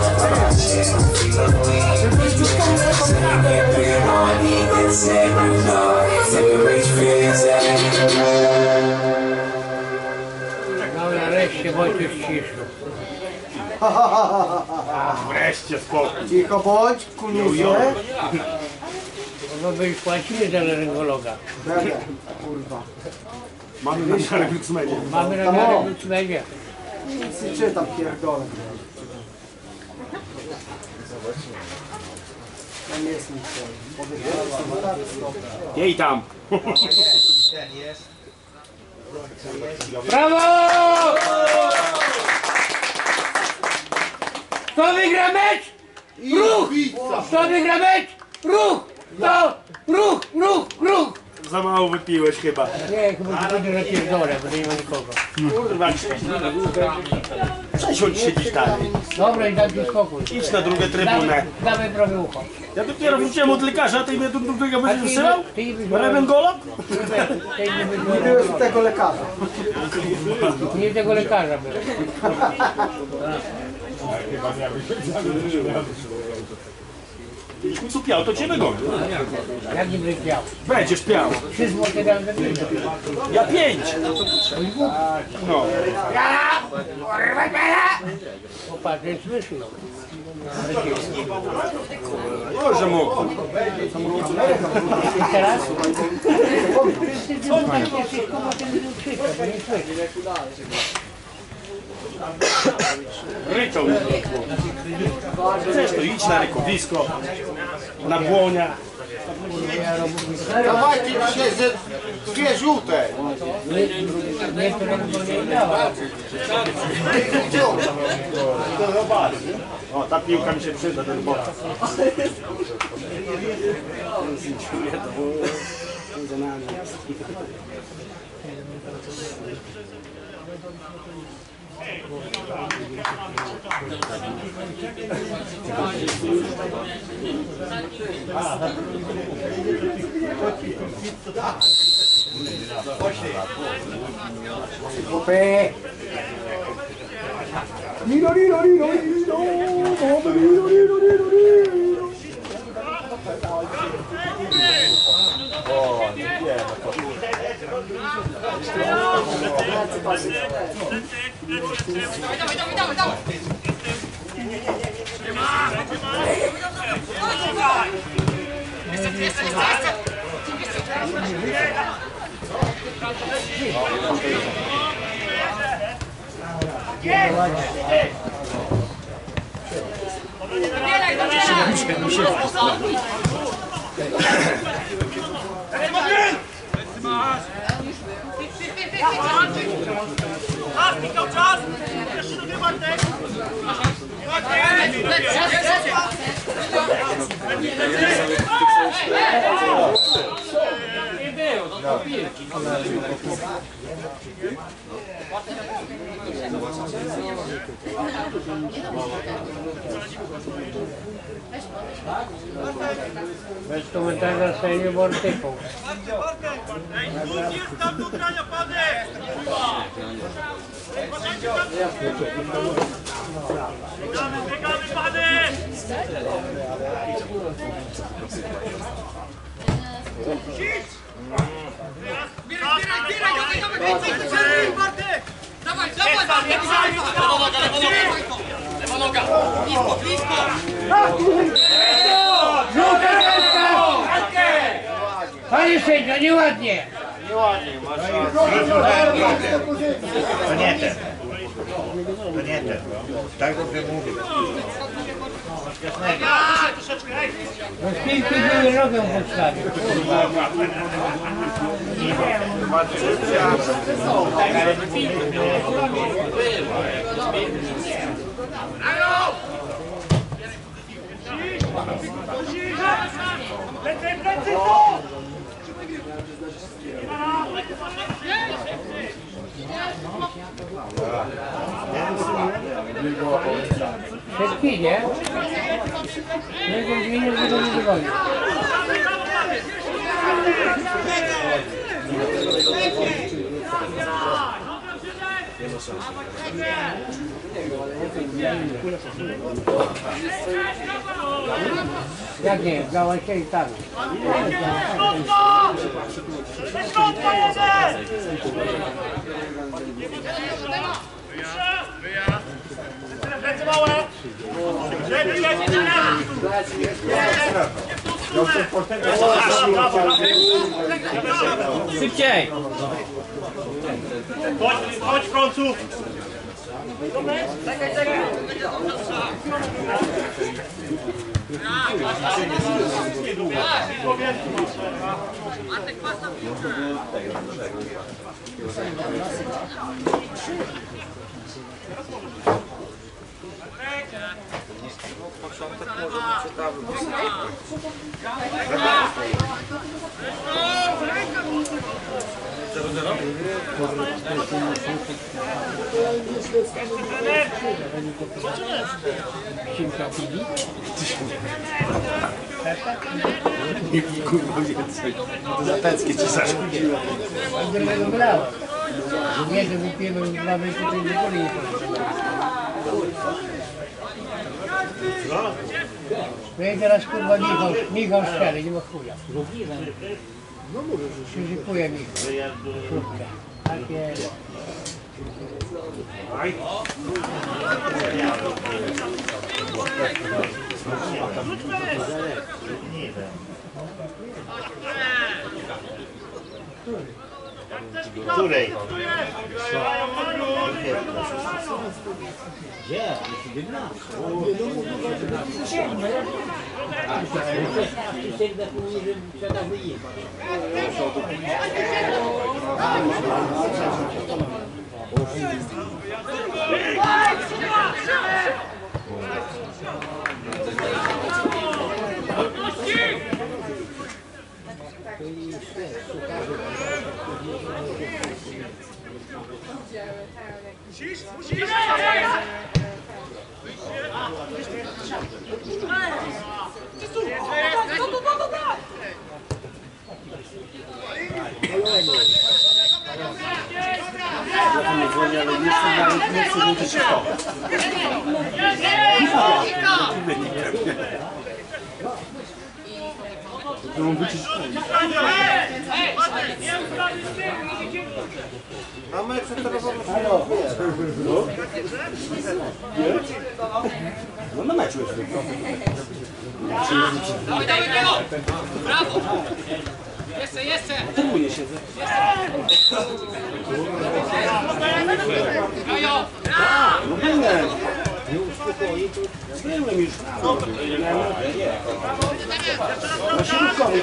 No nareszcie Wojciech ciszył. Wreszcie spokój. Cicho bądź, kuniusie. No by już płacili za laryngologa. Będę, kurwa. Mamy na miarę Glucksmanie. Mamy na miarę Glucksmanie. Nic nie czytam, pierdolę. Tam jest nic. Jej tam. Brawo! Kto wygra mecz? Ruch! Kto wygra mecz? Ruch! Kto? Ruch, ruch, ruch! Za mało wypiłeś chyba. Nie, chyba to będzie na pierdolę, bo nie ma nikogo. Kurwa, przesiądź siedzisz dalej. Dobra i dam ci spokój. Idź na drugą trybunę. Dawaj prawie ucho. Ja dopiero wróciłem od lekarza, a ty mnie do drugiego będziesz wysyłał? Ty nie Rewengolog? Nie byłeś u tego lekarza. Nie tego lekarza byłem. Co piał, to cię wygonił. Jak nie będziesz miał? Będziesz piał. 3 złote dam za 5. Ja 5. No. Popatrz, jest wyszło. Może mógł. I teraz? Ty jesteś koło ten krzyczał, bo nie słyszę. Ryczą. Chcesz to idź na rykowisko, na błonia. Dawajcie dzisiaj dwie żółte. Nie, to nie dała. O, ta piłka mi się przyda, ten bok. Chłopie. Lino, lino, lino, lino. Lino, lino, lino, lino. Czas! Jeszcze do mnie Bartek! Nie było, to piłki. Bez komentarza sejmie Bortyką. Jest tam do grania, panie! Biegamy, panie! Zbieraj, Bartek! Dawaj, lewa noga! Blisko, blisko! Żółta kartka! Panie sędzio, nieładnie! To nie ten. To nie ten. Tak dobrze mówię. No z piłki były nogę podstawił. Szybki, nie? Nie wiem, nie będę nie dogonił. Jak nie, dała się i tak. Szybciej! Chodź w końcu! Kurwa więcej. Zateckie ci zaszkodziło. Będę tego brał. Nie, że wypijemy już 2 metry, to nie boli nie no i teraz kurwa Michał szczery, nie ma chuja. Przyzykuje Michał. Krótkę. Tak jest. Której? A my przeterowamy się. No na meczu jest. Dawaj, dawaj, Gelo! Brawo! Jeszcze! Tu nie siedzę. Gajo! No byłem. Byłem już. Na środkowie.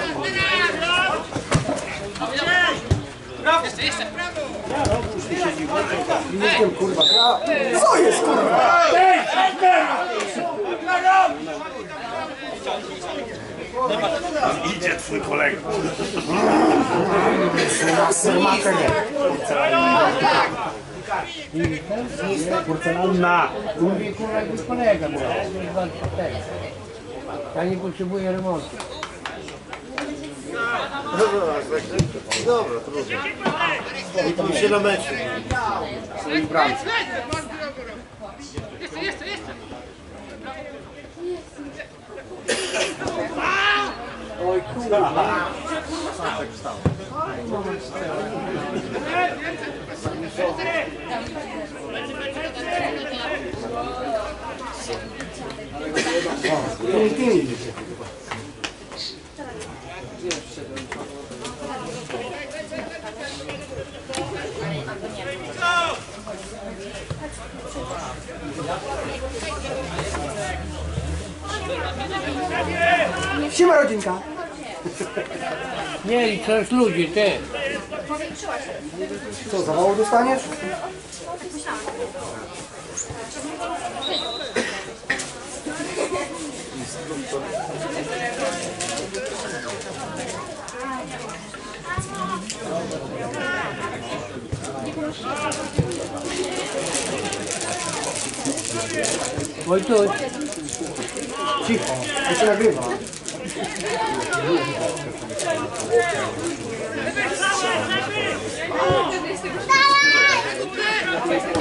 Jeszcze! Nie wiem kurwa. Co jest kurwa? Idzie twój kolega. Porcelanna. Mówię kurwa jakby kolega był. Ja nie potrzebuję remontu. Dobra, trudno. Witam się na meczu. Jeszcze! Oj kurwa. Siema rodzinka. Nie, i to jest ludzi, ty. Co, zawału dostaniesz? Wojtuś, Cicho, to się nagrywa. Dawaj!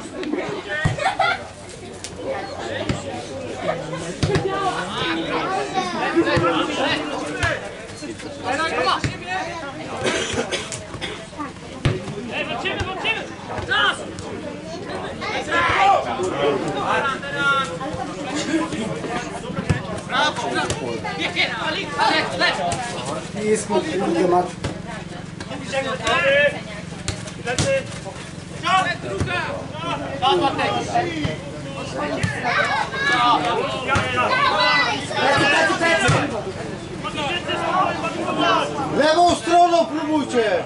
Jest kurde mat. Lewą stroną próbujcie!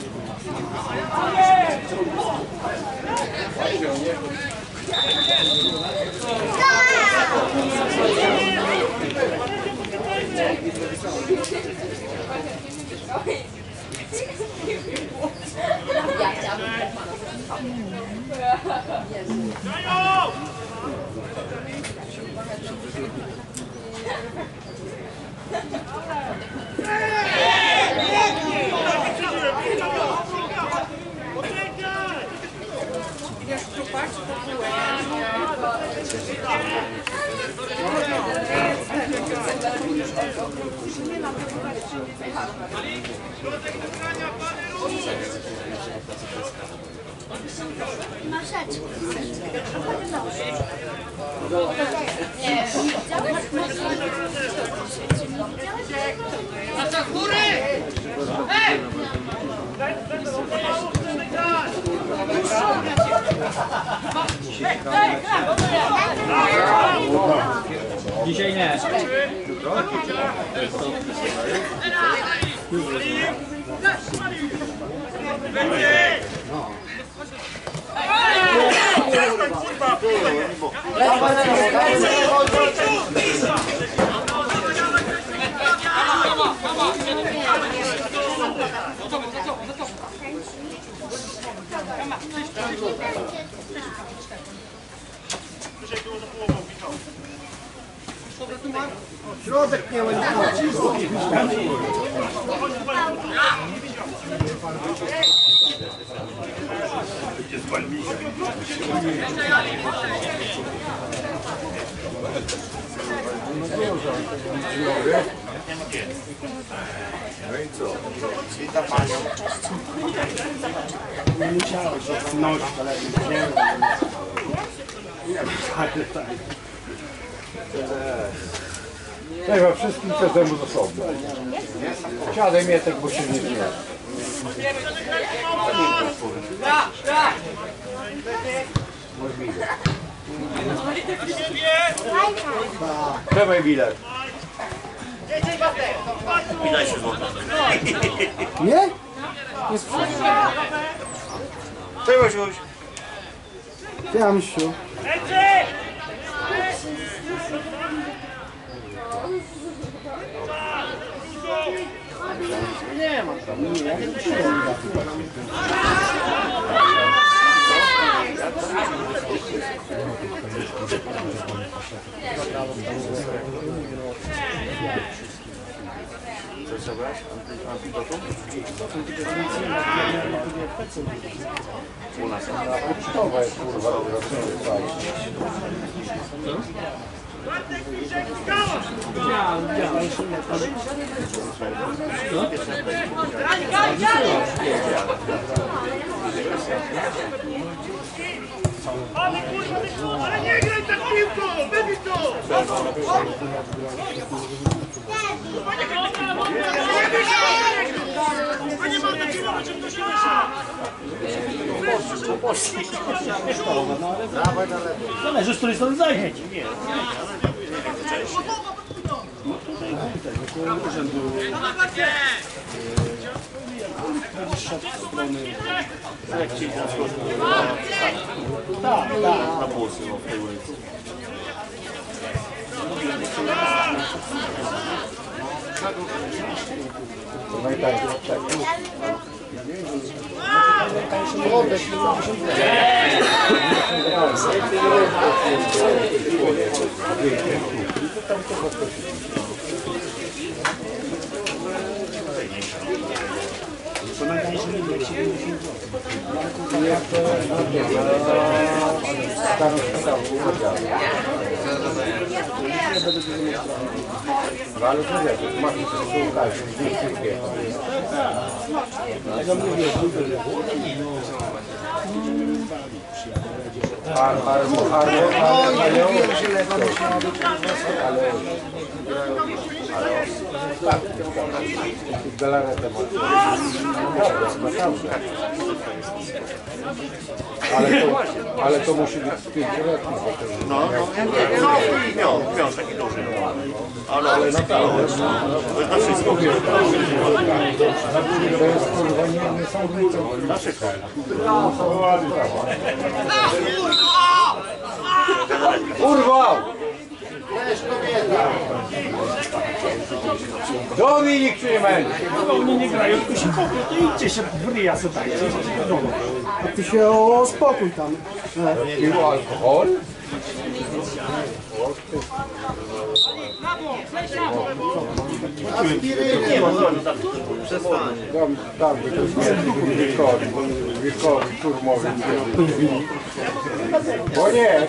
Na góry! Ej! Dzisiaj nie. Środek nie będzie. No i co? Witam panią. Nie musiałeś odsunąć, ale nie. Chyba wszystkim każdemu z osobna. Siadaj Mietek, bo się nie zmienia. Dawaj bilet. Nie? Nie sprzedam. Cześć, Osiuś. Ja myślę. Nie ma tam. Co zabrać? Antidotum? U nas. Pocztowa jest kurwa. Ale nie graj tak piłką! Wybij to! Nie można piłować, żeby to się Zależy, z której strony zajrzeć. Na pulsy, no w tej ulicy. Nie, to Ale to wiesz, masz się ale to musi być 5-letni. Miał taki duży. Ale naprawdę. To jest na wszystko. To jest kurwa niesamowite. Urwał! Dominik się nie będzie. Oni nie grają, tylko się kopią, to idźcie się w ryja sobie tak. A ty się o spokój tam. Piło alkohol? Tam by to wiekowi turmowy. Bo nie.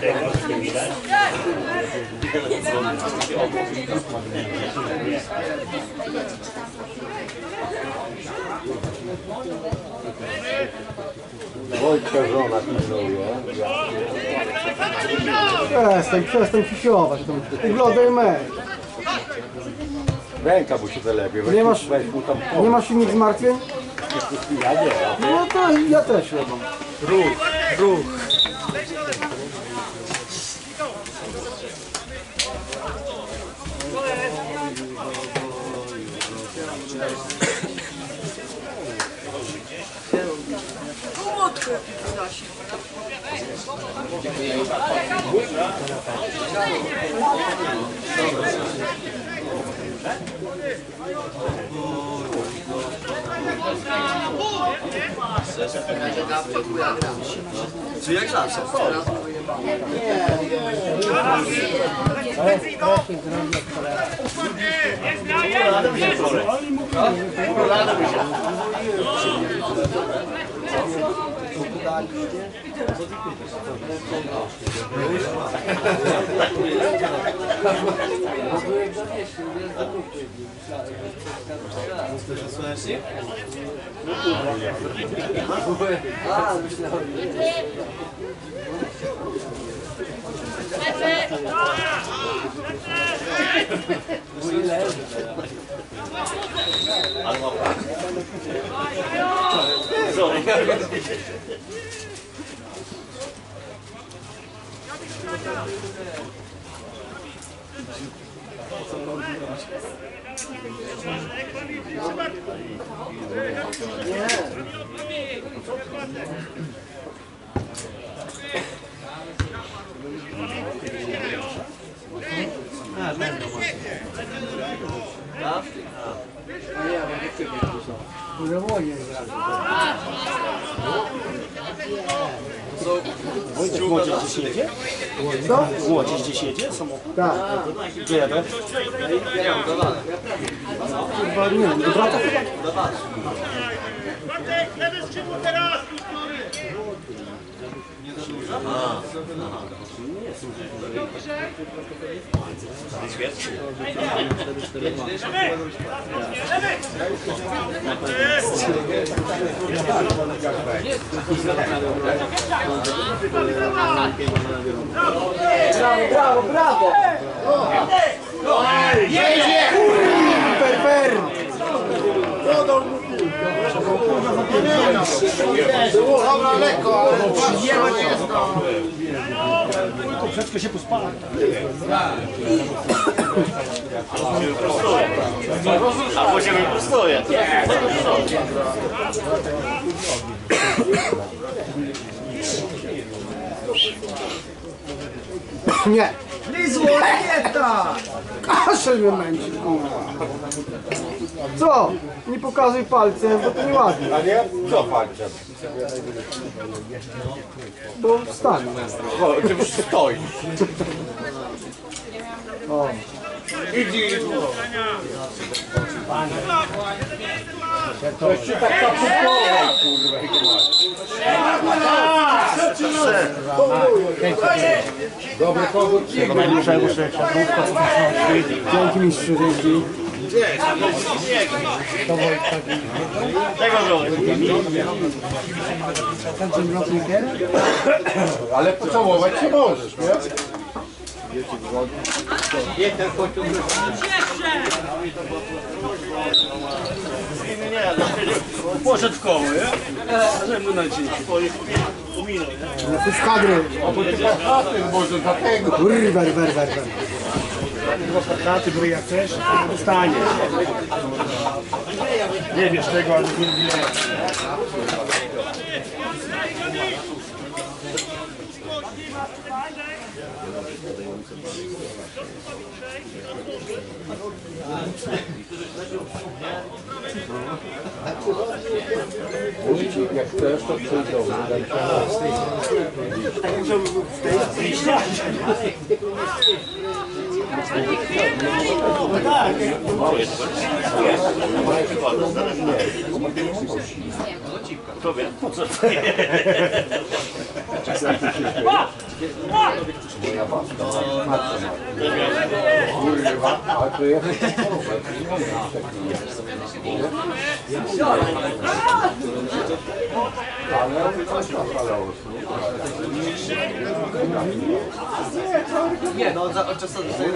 Wojtka żona pilnuje. Przestań fisiować. Oglądaj mecz. Ręka mu się zalepie. Nie masz, nie masz innych zmartwień? Ja nie. No to ja też nie mam. Ruch. Czy jak zawsze? Wojtek, Łodziec gdzieś jedzie? Co? Łodziec gdzieś jedzie? Samochód? Tak. Gdzie jadę? Chyba nie wiem, do brata chyba? Bartek, lewe skrzydło teraz! Brawo, brawo! Jedzie! Per! Dobra, lekko, ale Troszeczkę się pospala. Albo się wyprostuje. Nie! Kaszel mnie męczy, kurwa. Co? Nie pokazuj palcem, bo to nieładnie. A nie? Co palcem? Bo wstań. O, ty już stoisz. O. Idź. Jeszcze tak kapukował, kurwa. Dobry powód. Dzięki mistrzu, dzięki. Ale pocałować się możesz, nie? Poszedł w koło, nie? Ze mną na dzień. Uminął, nie? Jesteś w kadry. Może dlatego. Kurwa. Karty, bo jak chcesz, to dostaniesz. Nie wiesz tego, ale nie wiem. Jak chcesz, to przyjdą. Tobie, po co? Kurwa, a to jest... Nie, no od czasu do sobie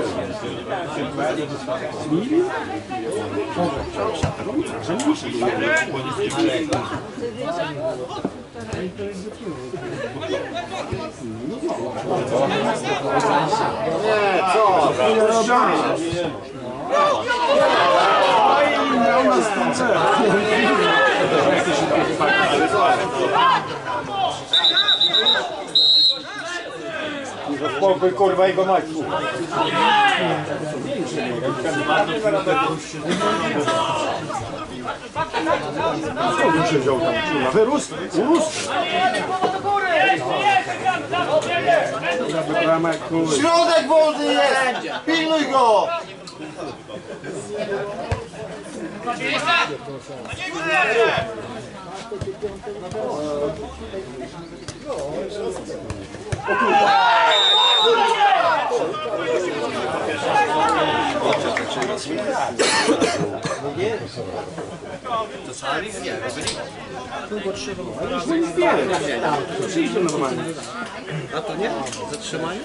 Spokój, kurwa, jego mać, słuchaj. Skąd się wziął tam? Kurwa, wyrósł? Urósł? Środek wolny jest! Pilnuj go! Przyjdzie normalnie. A to nie? Zatrzymanie?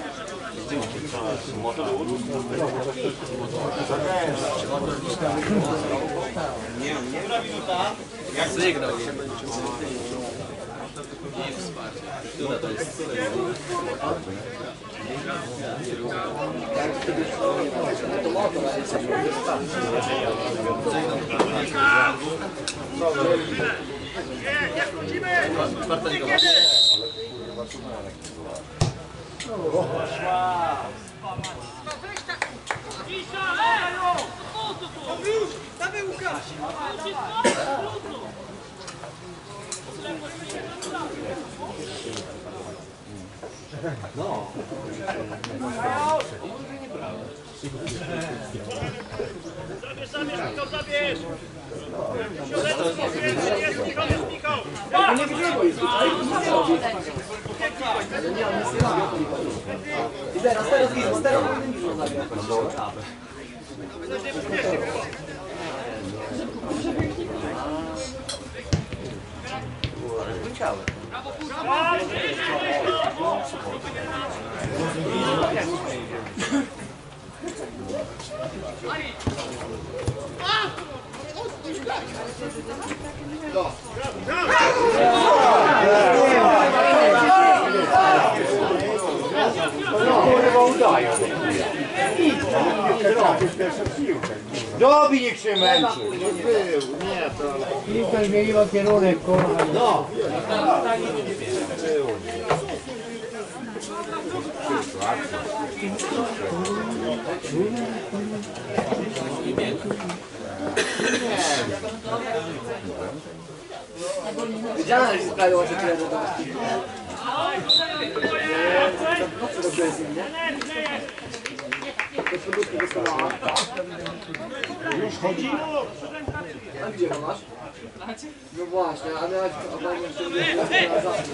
Jak wygrał się i wsparcie. Która to jest? Zabierz! Dobi, niech się męczy. Piłka zmieniła kierunek, kurwa. No. Widziałem, że sprawiło, że tyle do tego. Już chodzi? A gdzie go masz? No właśnie, a miałeś obejrzeć sobie na zawsze.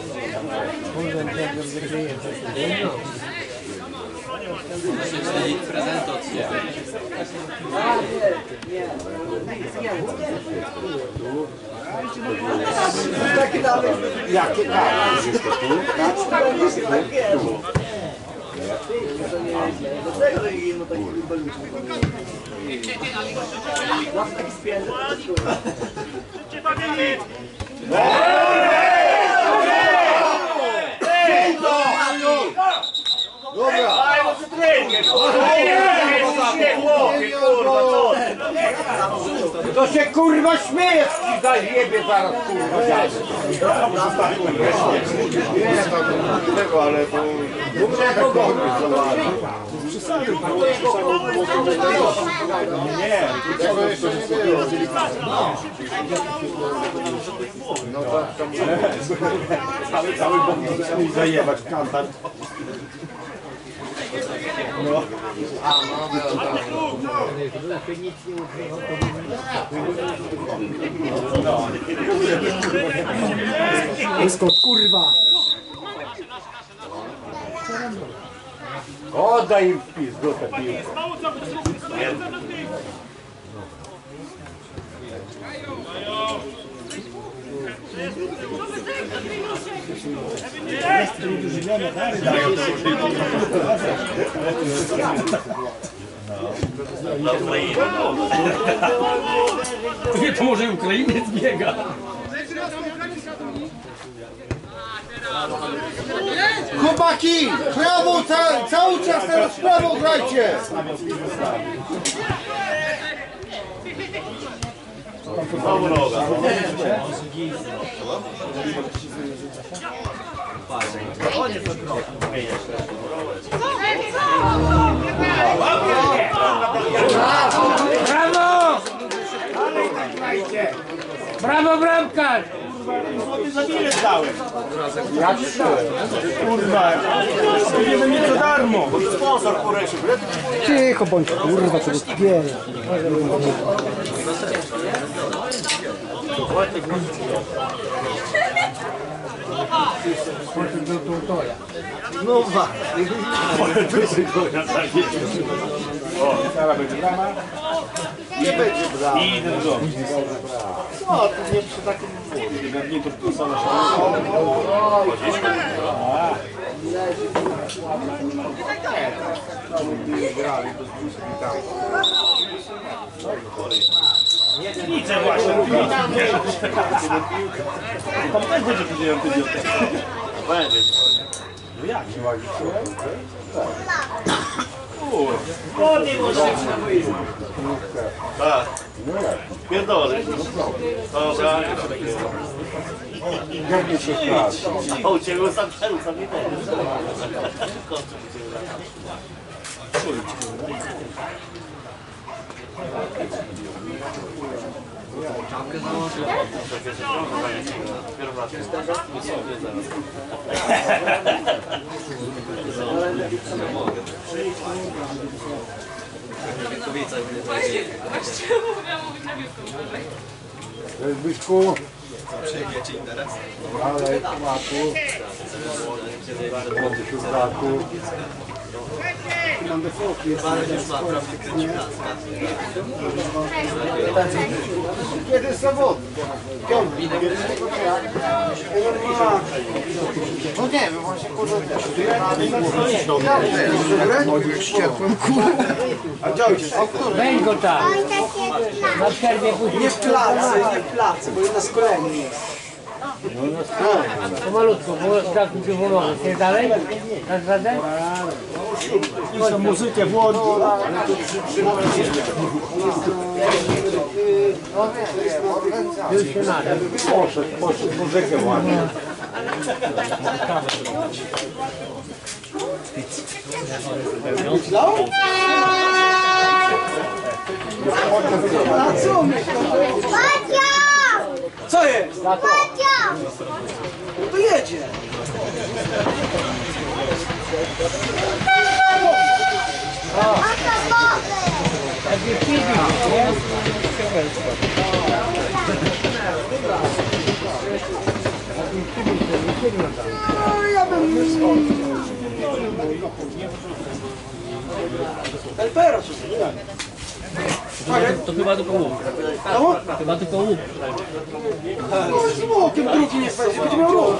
Prezent od ciebie. A nie. Takie dalej. Jakie dalej? Dlatego, że jedno taki beluszek. Zawsze taki spięty. To się kurwa śmiejesz, ci zajebie zaraz kurwa dziadzie. Nie, to tego, ale to... Nie, Tego jeszcze nie było. cały bąk musiał mi zajebać kantar. No. Kurwa. Oddaj im w pizdu tę piłkę. Nie, to może Ukrainiec biega. Chłopaki! Prawo, cały czas teraz w prawo grajcie! Znowu noga. Brawo! Brawo bramkarz! Złoty za bilet dałem. Ja kurwa, nie będzie to darmo. Sponsor Kureszu. Cicho bądź, kurwa, co to spiera. No wa. Teraz będzie brama. Nie będzie brał. I idę do domu. No, to nie przy takim Nie to plusa na Liczę właśnie. Tam też będzie później antybiotyk. Będzie. No jak nie łazisz? Tak. Pierdolę. Dobra. A u ciebie sam nie będzie. Właściwie miałam mówić na wiosku. Zbyszku. Przejmiecie interes? Ale smaku. Siódmaku. Mam defoki. Pan już ma prawdę kręci Kiedy zawodnik? No nie wiem, on się kurwa też. A gdzie ojciec? Weź go tam. Na przerwie później. Nie w placy, bo jedna z kolei jest. Pomalutko, bo tak mi się pomogę. Chcesz dalej? Dasz radę? Muszę muzykę włączyć. Już się nada. Poszedł muzykę włączyć. A co my? Co jest? No to jedzie. Mama! To chyba tylko łuk. Chyba tylko łuk. Smokiem drugi nie spać, będzie miał ruch.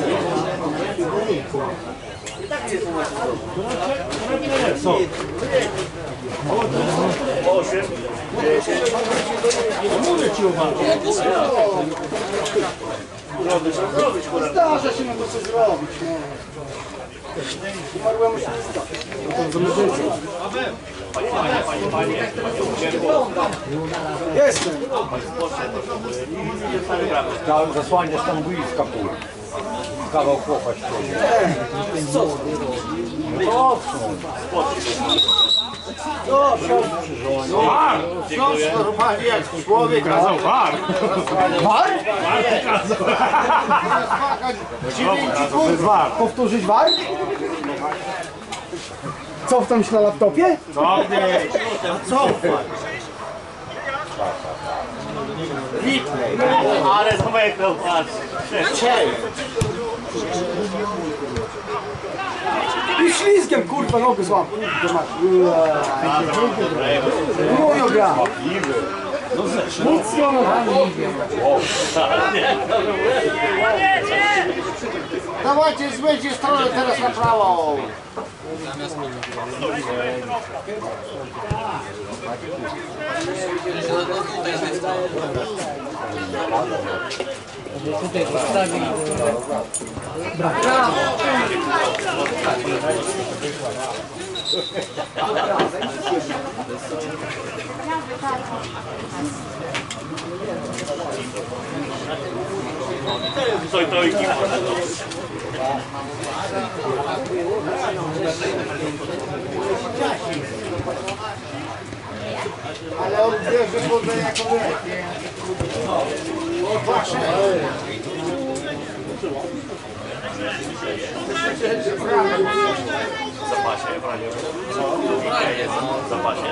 Zdarza się na to co zrobić. Umarłemu się nie zdarza. Jestem. Zasłaniasz tam boiska pół. Kawał chłopa ściągnie. Ksiądz normalnie jak człowiek. Kazał war. War? To jest war. Powtórzyć war? Cofnąć na laptopie? Co nie? Ale zamyknął, patrz. I ślizgiem kurwa nogę złam. Mojo gra. Mocno nogami. Dawajcie, zmieńcie stronę teraz na prawo. Tutaj postawi. To i Ale on wie, że wodę jako lepiej. O, proszę. w zapasie, w razie. W zapasie.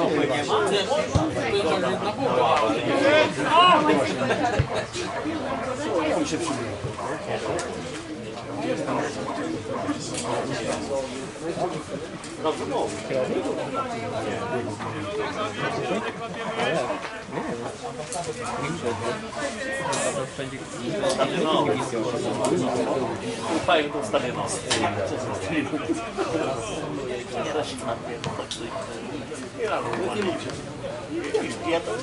Dobrze mówię. Fajnie to ustawię nos. Ja to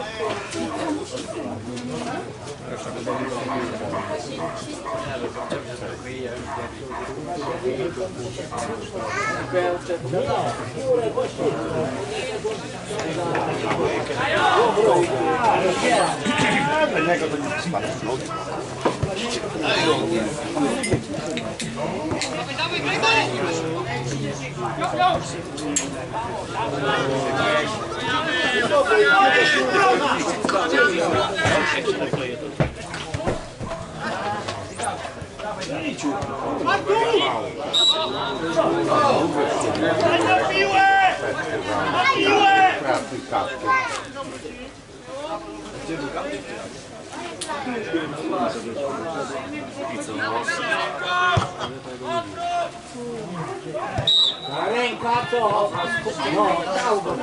Ręka to. No, dał go.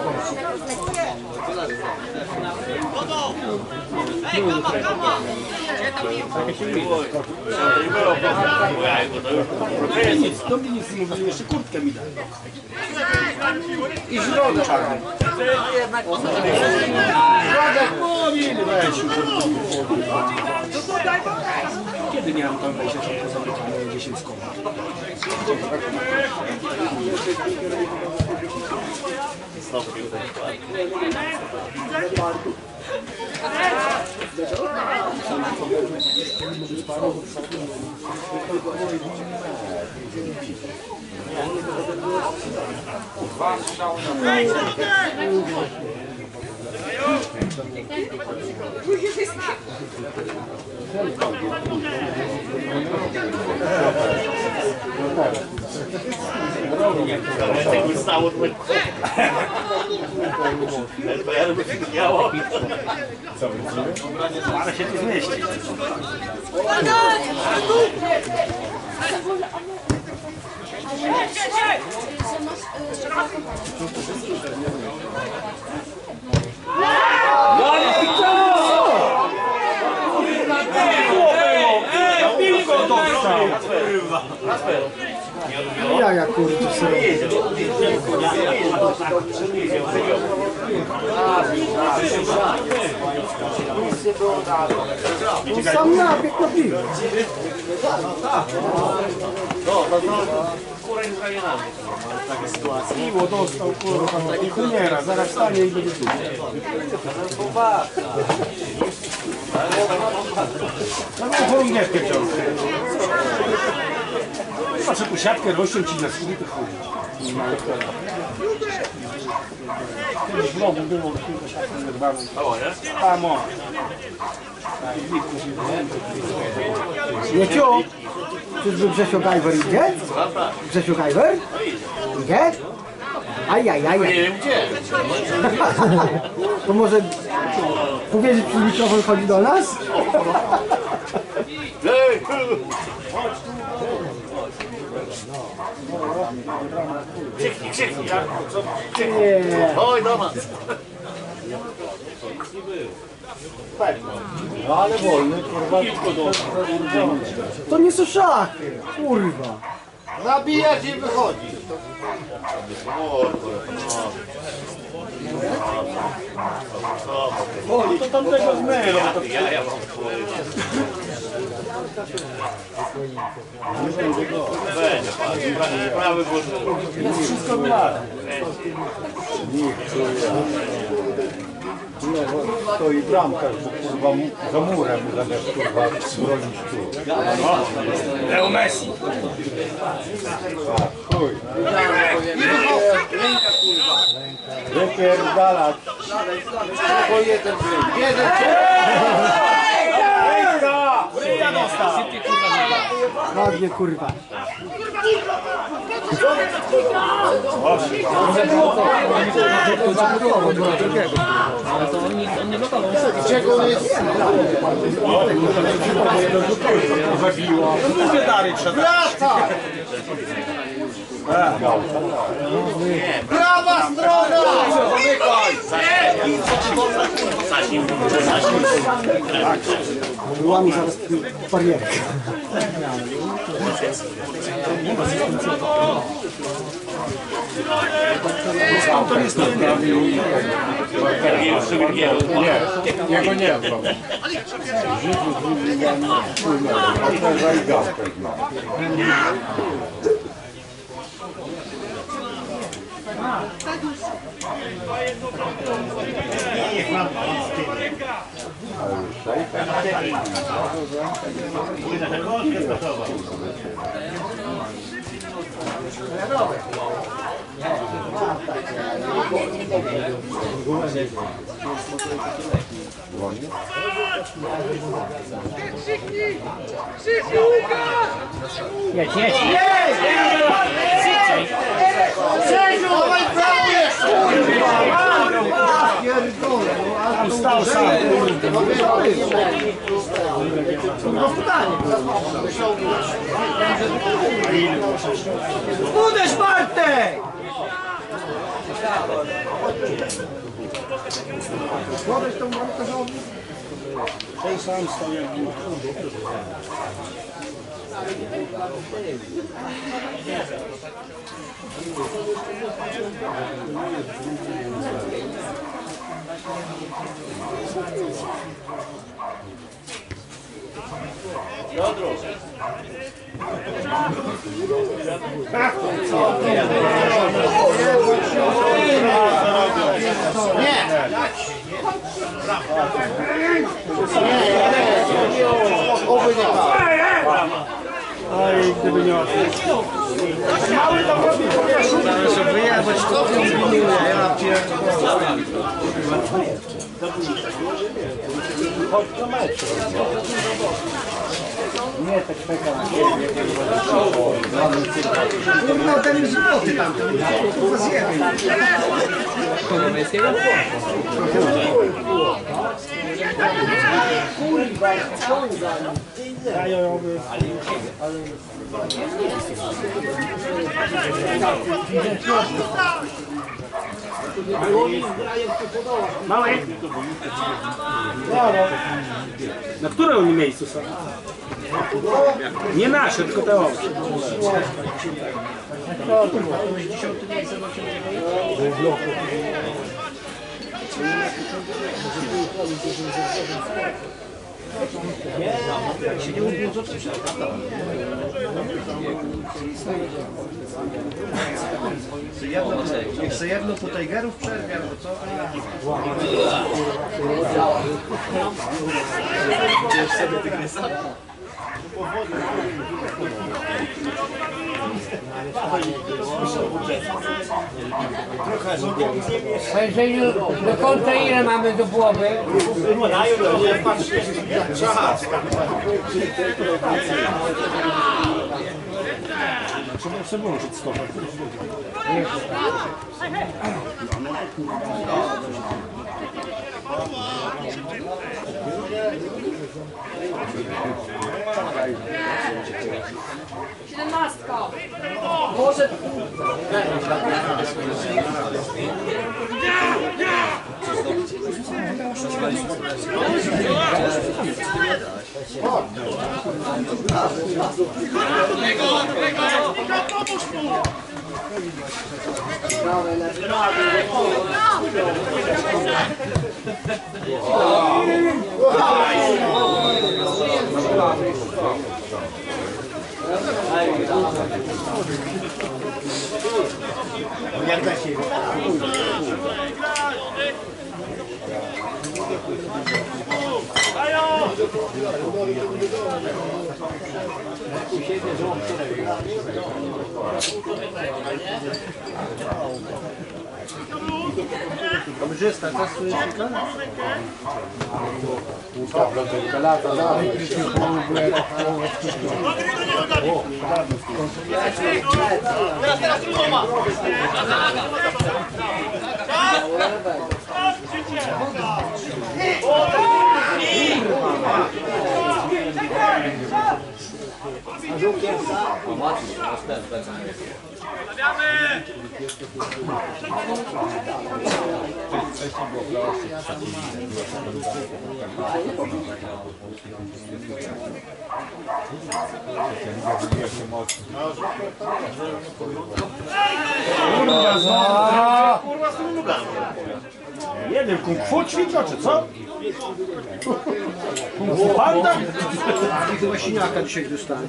To mi nic nie mówili, jeszcze kurtkę mi dali. I środek czarny. Kiedy miałem tam wejść, jak to zamykane 10 koła? znowu piłkę. Jakby stało, to LPR by się miało. Ale się tu zmieści. Piłko dostał! Ja kurczę sobie. On sam nabiegł na piłkę. Piło dostał, kurwa, i chumiera, zaraz stanie i będzie tu. No mam chorągiewkę wciąż. Chyba, że tu siatkę rośnie ci na skóry, to chuj. Kiedyś w rogu było kilka siatki zerwaną. Tam o. Nie ciu. Czyżby Grzesio Gajwer idzie? Grzesio Gajwer? Idzie? Ajajaj. Nie wiem gdzie. To może powiedzieć przez mikrofon chodzi do nas? Krzyknij, krzyknij. Nie. Oj, do nas. Ale wolny, kurwa. To nie są szachy. Kurwa. Nabijać i wychodzi. To tamtego zmylą. Prawy głos. Wszystko wylało. Stoi bramkarz, kurwa, za murem, zamiast kurwa bronić tu. Leo Messi. Chuj. Wypierdalać. Po jeden blink. Jeden Bryja dostał. Ładnie kurwa. czego on jest? Zabiło. Mówię dalej trzeba. Lata! Prawa strona! Łami zaraz barierkę. To jest to Nie, jego nie ma. stał sam. Uderz Bartek! Podejdź tą bramkarzowi. Ten sam stał jak był. Oby nie ma. Oj, gdyby nie odszedł. Mały tam robi powierzchnię. Żeby wyjechać, to ja pierdolę. Chodź do meczu. Nie, tak czeka. Kurwa, ten już złoty tam, kurwa zjemy. Krajowy. Mały. Na którym oni miejscu są? Nie nasze, tylko te obce. Niech se jedno po Tigerów przerwie, albo co? Panie Żeniu, do końca ile mamy do głowy? Trzeba przełączyć stopę. Siedemnastka. Może... Jak da się? Kamerzysta, co słyszyka? Lata dalej. Teraz trudno. Jeden kung fu ćwiczą, czy co? Kung fu panda? I chyba siniaka dzisiaj dostanie.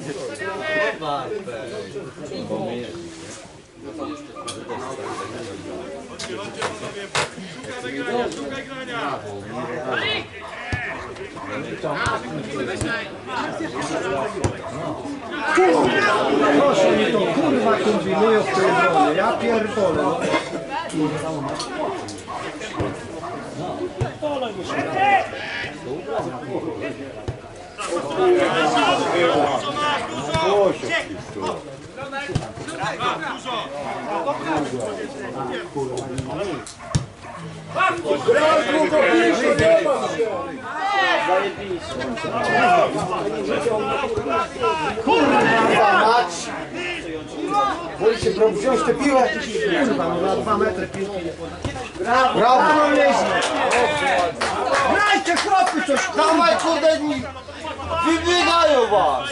Proszę, oni to kurwa kombinują w tej broni. Ja pierdolę. Kurwa mać! Boi się wziąć tę piłę? Kurwa, no na 2 metry piłki nie poda. Brawo! Grajcie chłopy coś! Dawaj kurde, wybiegają was!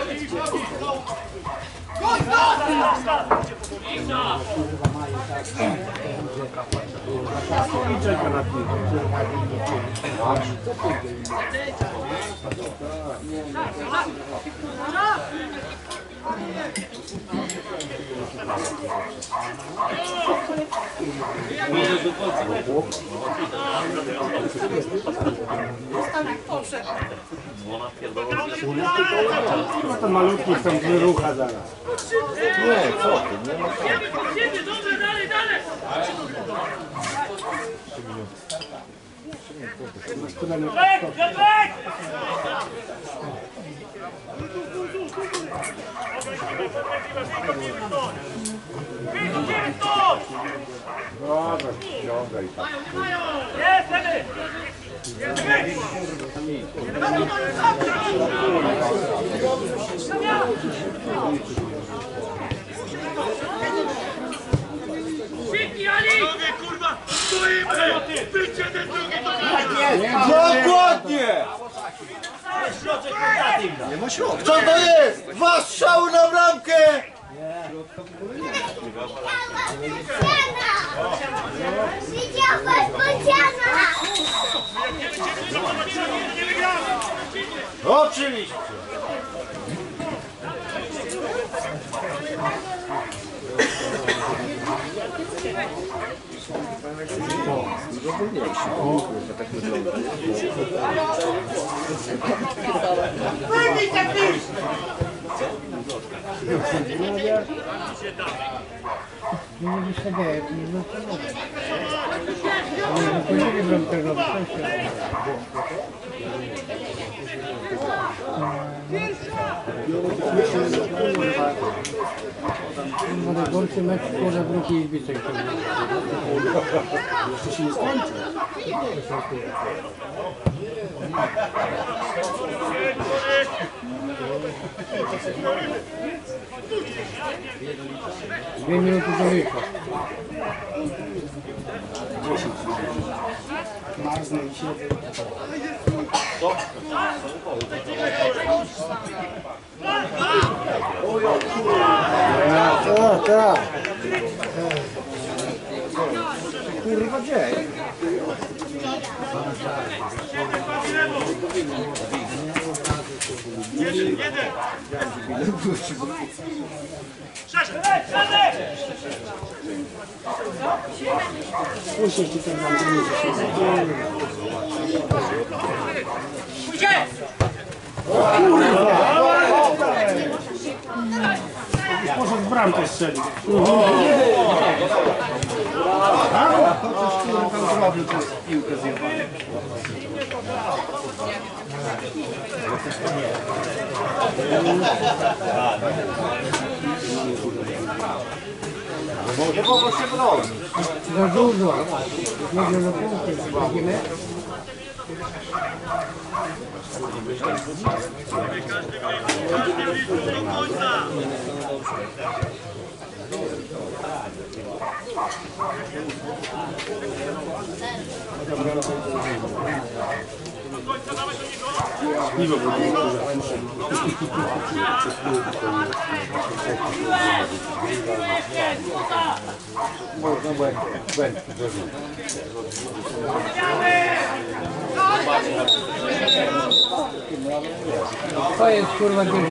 No to malutki tam wyrucha zaraz. Nie, co ty, nie ma. Dobra, dalej, dalej! Dokładnie! Co to jest? Dwa strzały na bramkę! Oczywiście! Najgorszy mecz w drugiej izbie. Jeszcze się nie skończy. Dwie minuty do wyjścia. 10. Marznę i siedzę. Tak. Kurwa dzieje. Usiądź tutaj na mnie. Poszedł w bramkę strzelił. Chociaż który tam zrobił, to jest piłkę zjebana. Może po prostu broni. Za dużo. Jedzie do punktu. Widzimy? To jest kurwa